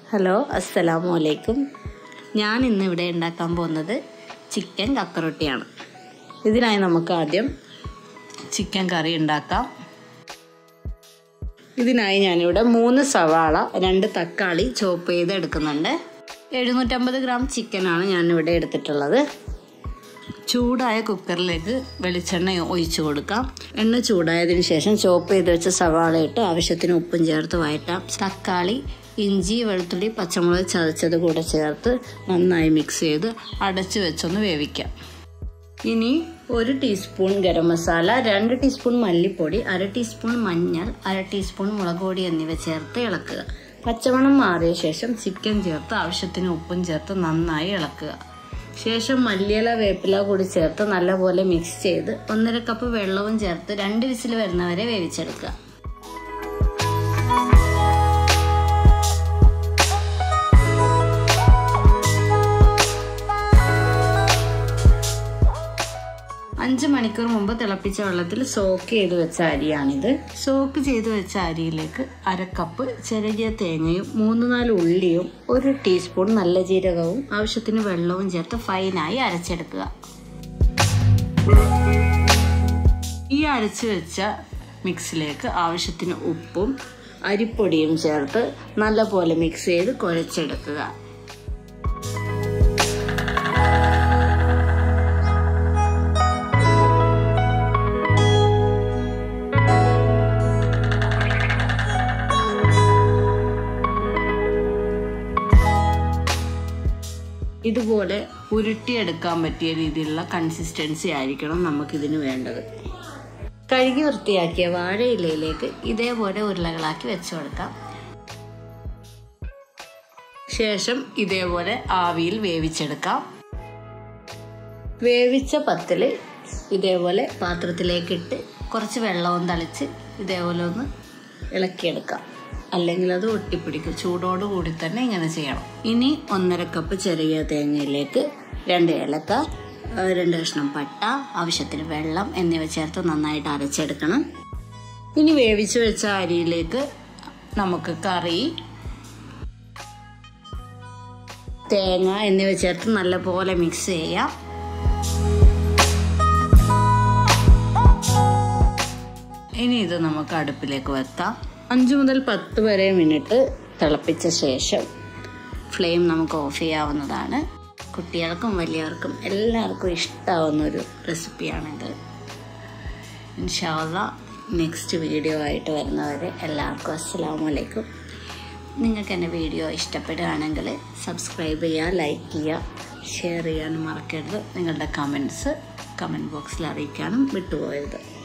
Hello, അസ്സലാമു അലൈക്കും. ഞാൻ ഇന്നിവിടെ ഉണ്ടാക്കാൻ പോകുന്നത് ചിക്കൻ കക്ക റൊട്ടിയാണ്. ഇതിനായി നമുക്ക് ആദ്യം ചിക്കൻ കറി ഉണ്ടാക്കാം. ഇതിനായി ഞാനിവിടെ 3 സവാള 2 തക്കാളി ചോപ്പ് ചെയ്ത് എടുക്കുന്നുണ്ട്. 750 ഗ്രാം ചിക്കനാണ് ഞാനിവിടെ എടുത്തിട്ടുള്ളത്. ചൂടായ കുക്കറിലേക്ക് വെളിച്ചെണ്ണ ഒഴിച്ചു കൊടുക്കാം. എണ്ണ ചൂടായതിനു ശേഷം ചോപ്പ് ചെയ്ത് വെച്ച സവാള ഇട്ട് ആവശ്യത്തിന് ഉപ്പും ചേർത്ത് വഴറ്റാം. തക്കാളി, ഇഞ്ചി, വെളുത്തുള്ളി, പച്ചമുളക് ചതച്ചത് കൂടെ ചേർത്ത് നന്നായി മിക്സ് ചെയ്ത് അടച്ചു വെച്ചൊന്ന് വേവിക്കാം. ഇനി 1 ടീസ്പൂൺ ഗരം മസാല, 2 ടീസ്പൂൺ മല്ലിപ്പൊടി, 1/2 ടീസ്പൂൺ മഞ്ഞൾ, 1/2 ടീസ്പൂൺ മുളക് പൊടി എന്നിവ ചേർത്ത് ഇളക്കുക. പച്ചമണം മാറിയ ശേഷം ചിക്കൻ ചേർത്ത് ആവശ്യത്തിന് ഉപ്പും ചേർത്ത് നന്നായി ഇളക്കുക. ശേഷം മല്ലിയില, വേപ്പില കൂടി ചേർത്ത് നല്ലപോലെ മിക്സ് ചെയ്ത് 1.5 കപ്പ് വെള്ളവും ചേർത്ത് 2 വിസിൽ വരുന്നവരെ വേവിച്ചെടുക്കുക. അഞ്ച് മണിക്കൂർ മുമ്പ് തിളപ്പിച്ച വെള്ളത്തിൽ സോക്ക് ചെയ്ത് വെച്ച അരിയാണിത്. സോക്ക് ചെയ്ത് വെച്ച അരിയിലേക്ക് 1/2 കപ്പ് ചെറിയ തേങ്ങയും 3-4 ഉള്ളിയും 1 ടീസ്പൂൺ നല്ല ജീരകവും ആവശ്യത്തിന് വെള്ളവും ചേർത്ത് ഫൈനായി അരച്ചെടുക്കുക. ഈ അരച്ചു വെച്ച മിക്സിലേക്ക് ആവശ്യത്തിന് ഉപ്പും അരിപ്പൊടിയും ചേർത്ത് നല്ലപോലെ മിക്സ് ചെയ്ത് കുഴച്ചെടുക്കുക. ഇതുപോലെ ഉരുട്ടിയെടുക്കാൻ പറ്റിയ രീതിയിലുള്ള കൺസിസ്റ്റൻസി ആയിരിക്കണം നമുക്കിതിന് വേണ്ടത്. കഴുകി വൃത്തിയാക്കിയ വാഴയിലയിലേക്ക് ഇതേപോലെ ഉരുളകളാക്കി വെച്ചു കൊടുക്കാം. ശേഷം ഇതേപോലെ ആവിയിൽ വേവിച്ചെടുക്കാം. വേവിച്ച പത്തില് ഇതേപോലെ പാത്രത്തിലേക്കിട്ട് കുറച്ച് വെള്ളവും തളിച്ച് ഇതേപോലെ ഒന്ന് ഇളക്കിയെടുക്കാം. അല്ലെങ്കിൽ അത് ഒട്ടിപ്പിടിക്കും. ചൂടോടുകൂടി തന്നെ ഇങ്ങനെ ചെയ്യണം. ഇനി 1.5 കപ്പ് ചെറിയ തേങ്ങയിലേക്ക് 2 ഏലക്ക, 2 കഷ്ണം പട്ട, ആവശ്യത്തിന് വെള്ളം എന്നിവ ചേർത്ത് നന്നായിട്ട് അരച്ചെടുക്കണം. ഇനി വേവിച്ചു വെച്ച അരിയിലേക്ക് നമുക്ക് കറി, തേങ്ങ എന്നിവ ചേർത്ത് നല്ലപോലെ മിക്സ് ചെയ്യാം. ഇനി ഇത് നമുക്ക് അടുപ്പിലേക്ക് വെക്കാം. 5 മുതൽ 10 വരെ മിനിറ്റ് തിളപ്പിച്ച ശേഷം ഫ്ലെയിം നമുക്ക് ഓഫ് ചെയ്യാവുന്നതാണ്. കുട്ടികൾക്കും വലിയവർക്കും എല്ലാവർക്കും ഇഷ്ടമാവുന്നൊരു റെസിപ്പിയാണിത്. ഇൻഷാ അല്ലാഹ് നെക്സ്റ്റ് വീഡിയോ ആയിട്ട് വരുന്നവരെ എല്ലാവർക്കും അസ്സലാമു അലൈക്കും. നിങ്ങൾക്ക് എൻ്റെ വീഡിയോ ഇഷ്ടപ്പെടുകയാണെങ്കിൽ സബ്സ്ക്രൈബ് ചെയ്യുക, ലൈക്ക് ചെയ്യുക, ഷെയർ ചെയ്യാനും മറക്കരുത്. നിങ്ങളുടെ കമൻറ്റ് ബോക്സിൽ അറിയിക്കാനും വിട്ടുപോകരുത്.